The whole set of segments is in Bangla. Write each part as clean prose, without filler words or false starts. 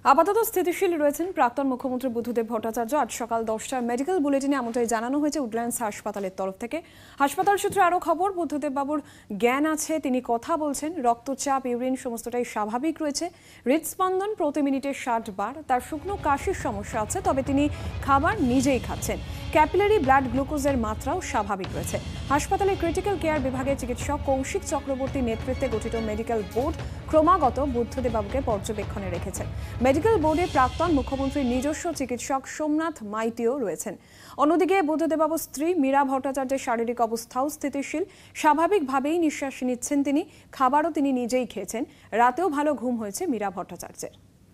আপাতত স্থিতিশীল রয়েছেন প্রাক্তন মুখ্যমন্ত্রী বুদ্ধদেব ভট্টাচার্য। আজ সকাল 10টার মেডিকেল বুলেটিনে এমনটাই জানানো হয়েছে উডল্যান্ডস হাসপাতালের তরফ থেকে। হাসপাতাল সূত্রে আরও খবর, বুদ্ধদেব বাবুর জ্ঞান আছে, তিনি কথা বলছেন, রক্তচাপ, ইউরিন সমস্তটাই স্বাভাবিক রয়েছে। হৃদস্পন্দন প্রতি মিনিটে 60 বার। তার শুকনো কাশির সমস্যা আছে, তবে তিনি খাবার নিজেই খাচ্ছেন। ক্যাপিলারি ব্লাড গ্লুকোজের মাত্রাও স্বাভাবিক রয়েছে। হাসপাতালের ক্রিটিক্যাল কেয়ার বিভাগের চিকিৎসক কৌশিক চক্রবর্তী নেতৃত্বে গঠিত মেডিকেল বোর্ড ক্রমাগত বুদ্ধদেব বাবুকে পর্যবেক্ষণে রেখেছে। মেডিকেল বোর্ডে প্রাক্তন মুখ্যমন্ত্রীর নিজস্ব চিকিৎসক সোমনাথ মাইতিও রয়েছেন। অন্যদিকে বুদ্ধদেববাবুর স্ত্রী মীরা ভট্টাচার্যের শারীরিক অবস্থাও স্থিতিশীল, স্বাভাবিকভাবেই নিঃশ্বাস নিচ্ছেন তিনি। খাবারও তিনি নিজেই খেয়েছেন। রাতেও ভালো ঘুম হয়েছে মীরা ভট্টাচার্যের।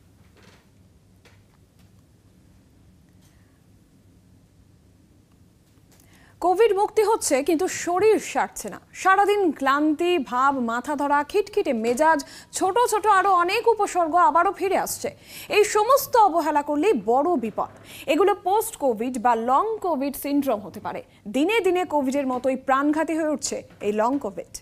কোভিড মুক্তি হচ্ছে, কিন্তু শরীর সারছে না। সারাদিন ক্লান্তি ভাব, মাথা ধরা, খিটখিটে মেজাজ, ছোট ছোট আরো অনেক উপসর্গ আবারও ফিরে আসছে। এই সমস্ত অবহেলা করলেই বড় বিপদ। এগুলো পোস্ট কোভিড বা লং কোভিড সিনড্রোম হতে পারে। দিনে দিনে কোভিডের মতোই প্রাণঘাতী হয়ে উঠছে এই লং কোভিড।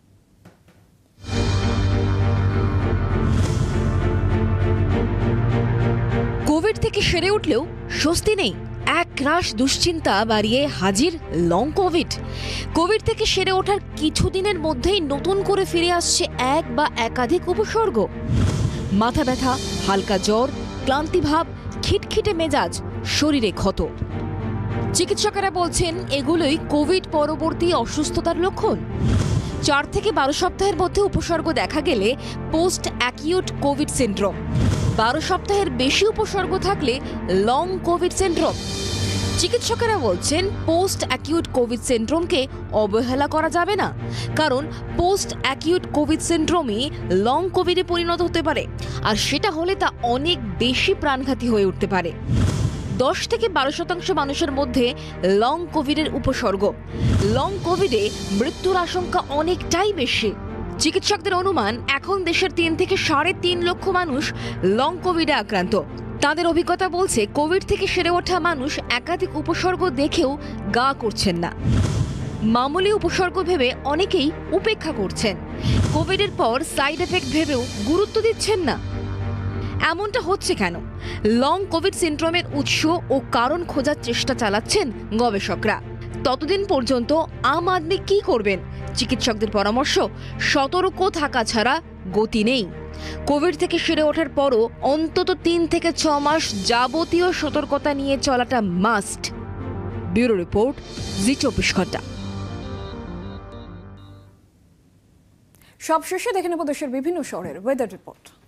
কোভিড থেকে সেরে উঠলেও স্বস্তি নেই। এক রাশ দুশ্চিন্তা বাড়িয়ে হাজির লং কোভিড। কোভিড থেকে সেরে ওঠার কিছুদিনের মধ্যেই নতুন করে ফিরে আসছে এক বা একাধিক উপসর্গ। মাথা ব্যথা, হালকা জ্বর, ক্লান্তিভাব, খিটখিটে মেজাজ, শরীরে ক্ষত। চিকিৎসকেরা বলছেন এগুলোই কোভিড পরবর্তী অসুস্থতার লক্ষণ। 4 থেকে 12 সপ্তাহের মধ্যে উপসর্গ দেখা গেলে পোস্ট অ্যাকিউট কোভিড সিনড্রোম। 12 সপ্তাহের বেশি উপসর্গ থাকলে লং কোভিড সিনড্রোম। চিকিৎসকেরা বলছেন পোস্ট অ্যাকিউট কোভিড সিনড্রোমকে অবহেলা করা যাবে না, কারণ পোস্ট অ্যাকিউট কোভিড সিনড্রোমই লং কোভিডে পরিণত হতে পারে, আর সেটা হলে তা অনেক বেশি প্রাণঘাতী হয়ে উঠতে পারে। 10 থেকে 12% মানুষের মধ্যে লং কোভিডের উপসর্গ। লং কোভিডে মৃত্যুর আশঙ্কা অনেকটাই বেশি। চিকিৎসকদের অনুমান এখন দেশের 3 থেকে 3.5 লক্ষ মানুষ লং কোভিডে আক্রান্ত। তাদের অভিজ্ঞতা বলছে কোভিড থেকে সেরে ওঠা মানুষ একাধিক উপসর্গ দেখেও গা করছেন না। মামুলি উপসর্গ ভেবে অনেকেই উপেক্ষা করছেন। কোভিডের পর সাইড এফেক্ট ভেবেও গুরুত্ব দিচ্ছেন না। এমনটা হচ্ছে কেন? লং কোভিড সিনড্রোমের উৎস ও কারণ খোঁজার চেষ্টা চালাচ্ছেন গবেষকরা। ততদিন পর্যন্ত আম আদমি কি করবেন? চিকিৎসকদের পরামর্শ, সতর্ক থাকা ছাড়া গতি নেই। কোভিড থেকে সেরে ওঠার পরও অন্তত 3 থেকে 6 মাস যাবতীয় সতর্কতা নিয়ে চলাটা মাস্ট। ব্যুরো রিপোর্ট, জি 24 ঘন্টা। সবশেষে দেখে নেব দেশের বিভিন্ন শহরের ওয়েদার রিপোর্ট।